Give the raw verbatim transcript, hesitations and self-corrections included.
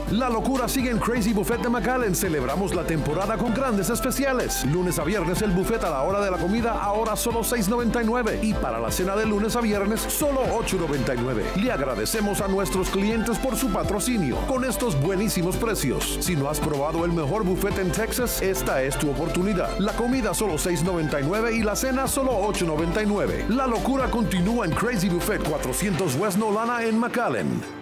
La locura sigue en Crazy Buffet de McAllen. Celebramos la temporada con grandes especiales. Lunes a viernes el buffet a la hora de la comida, ahora solo seis noventa y nueve. Y para la cena de lunes a viernes, solo ocho noventa y nueve. Le agradecemos a nuestros clientes por su patrocinio con estos buenísimos precios. Si no has probado el mejor buffet en Texas, esta es tu oportunidad. La comida solo seis noventa y nueve y la cena solo ocho noventa y nueve. La locura continúa en Crazy Buffet cuatrocientos West Nolana en McAllen.